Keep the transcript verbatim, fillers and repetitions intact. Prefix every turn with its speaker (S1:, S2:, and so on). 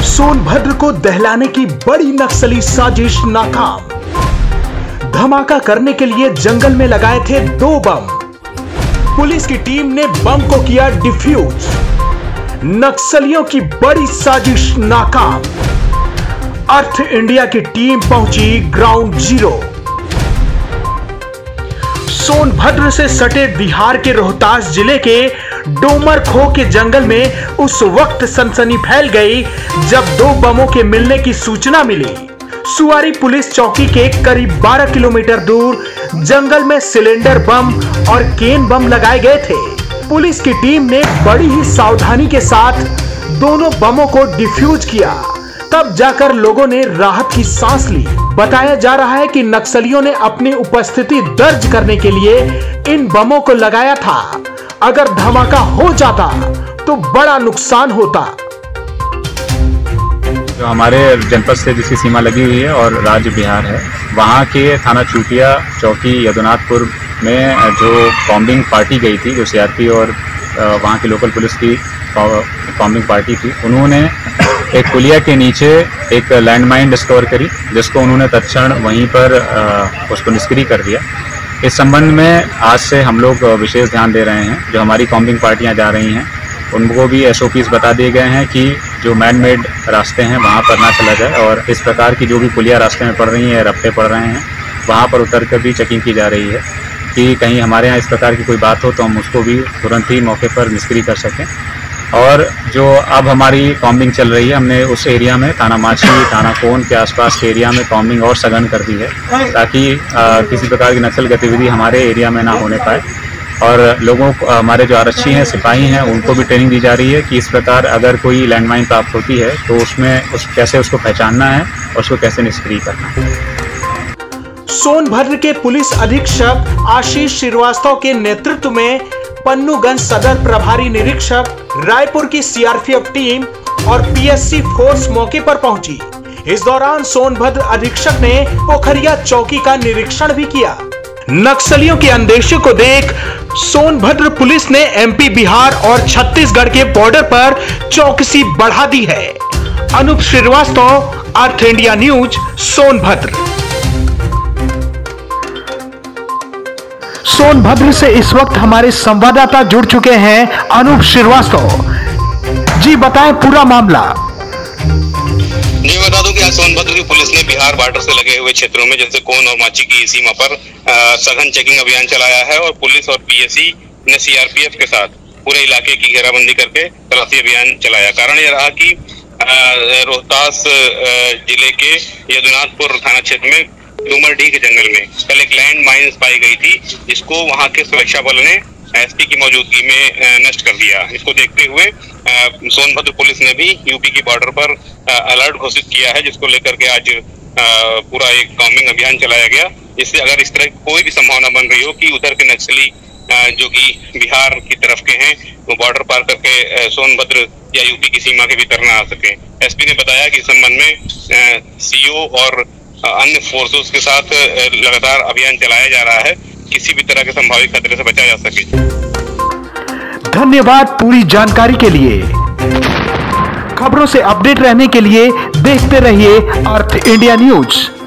S1: सोनभद्र को दहलाने की बड़ी नक्सली साजिश नाकाम। धमाका करने के लिए जंगल में लगाए थे दो बम। पुलिस की टीम ने बम को किया डिफ्यूज। नक्सलियों की बड़ी साजिश नाकाम। अर्थ इंडिया की टीम पहुंची ग्राउंड जीरो। सोनभद्र से सटे बिहार के रोहतास जिले के डोमरखो के जंगल में उस वक्त सनसनी फैल गई जब दो बमों के मिलने की सूचना मिली। सुवारी पुलिस चौकी के करीब बारह किलोमीटर दूर जंगल में सिलेंडर बम और केन बम लगाए गए थे। पुलिस की टीम ने बड़ी ही सावधानी के साथ दोनों बमों को डिफ्यूज किया, तब जाकर लोगों ने राहत की सांस ली। बताया जा रहा है कि नक्सलियों ने अपनी उपस्थिति दर्ज करने के लिए इन बमों को लगाया था। अगर धमाका हो जाता तो बड़ा नुकसान होता।
S2: जो हमारे जनपद से जिसकी सीमा लगी हुई है और राज्य बिहार है, वहाँ के थाना चूटिया चौकी यदुनाथपुर में जो कॉम्बिंग पार्टी गई थी, जो सीआरपी और वहाँ की लोकल पुलिस की कॉम्बिंग पार्टी थी, उन्होंने एक पुलिया के नीचे एक लैंडमाइन डिस्कवर करी, जिसको उन्होंने तत्क्षण वहीं पर उसको निष्क्रिय कर दिया। इस संबंध में आज से हम लोग विशेष ध्यान दे रहे हैं। जो हमारी कॉम्बिंग पार्टियां जा रही हैं उनको भी एसओपीज बता दिए गए हैं कि जो मैन मेड रास्ते हैं वहां पर ना चला जाए, और इस प्रकार की जो भी पुलिया रास्ते में पड़ रही हैं, रफ्ते पड़ रहे हैं, वहां पर उतर कर भी चेकिंग की जा रही है कि कहीं हमारे यहाँ इस प्रकार की कोई बात हो तो हम उसको भी तुरंत ही मौके पर निष्क्रिय कर सकें। और जो अब हमारी कॉम्बिंग चल रही है, हमने उस एरिया में थाना माछी, थाना कोन के आसपास के एरिया में कॉम्बिंग और सघन कर दी है, ताकि आ, किसी प्रकार की नक्सल गतिविधि हमारे एरिया में ना होने पाए। और लोगों को, हमारे जो आरक्षी हैं, सिपाही हैं, उनको भी ट्रेनिंग दी जा रही है कि इस प्रकार अगर कोई लैंडमाइन प्राप्त होती है तो उसमें उस कैसे उसको पहचानना है और उसको कैसे निष्क्रिय करना है।
S1: सोनभद्र के पुलिस अधीक्षक आशीष श्रीवास्तव के नेतृत्व में पन्नूगंज सदर प्रभारी निरीक्षक, रायपुर की सीआरपीएफ टीम और पीएससी फोर्स मौके पर पहुंची। इस दौरान सोनभद्र अधीक्षक ने पोखरिया चौकी का निरीक्षण भी किया। नक्सलियों के अंदेशे को देख सोनभद्र पुलिस ने एमपी, बिहार और छत्तीसगढ़ के बॉर्डर पर चौकसी बढ़ा दी है। Anup Srivastava, Arth India news, Sonbhadra. सोनभद्र से इस वक्त हमारे संवाददाता जुड़ चुके हैं, अनूप श्रीवास्तव जी, बताएं पूरा मामला।
S3: जी बता दूं कि आज सोनभद्र की पुलिस ने बिहार बॉर्डर से लगे हुए क्षेत्रों में जैसे कोन और माची की सीमा पर सघन चेकिंग अभियान चलाया है, और पुलिस और पीएससी ने सीआरपीएफ के साथ पूरे इलाके की घेराबंदी करके तलाशी अभियान चलाया। कारण यह रहा कि रोहतास जिले के यदुनाथपुर थाना क्षेत्र में डूमरडीह के जंगल में कल एक लैंड माइन्स पाई गई थी, जिसको वहां के सुरक्षा बल ने एसपी की मौजूदगी में नष्ट कर दिया। इसको देखते हुए सोनभद्र पुलिस ने भी यूपी की बॉर्डर पर अलर्ट घोषित किया है, जिसको लेकर के आज पूरा एक कॉम्बिंग अभियान चलाया गया। जिससे अगर इस तरह कोई भी संभावना बन रही हो कि उधर के नक्सली जो कि बिहार की तरफ के हैं, वो बॉर्डर पार करके सोनभद्र या यूपी की सीमा के भीतर न आ सके। एसपी ने बताया कि इस संबंध में सीओ और अन्य फोर्सेस के साथ लगातार अभियान चलाया जा रहा है, किसी भी तरह के संभावित खतरे से बचा जा सके।
S1: धन्यवाद पूरी जानकारी के लिए। खबरों से अपडेट रहने के लिए देखते रहिए अर्थ इंडिया न्यूज।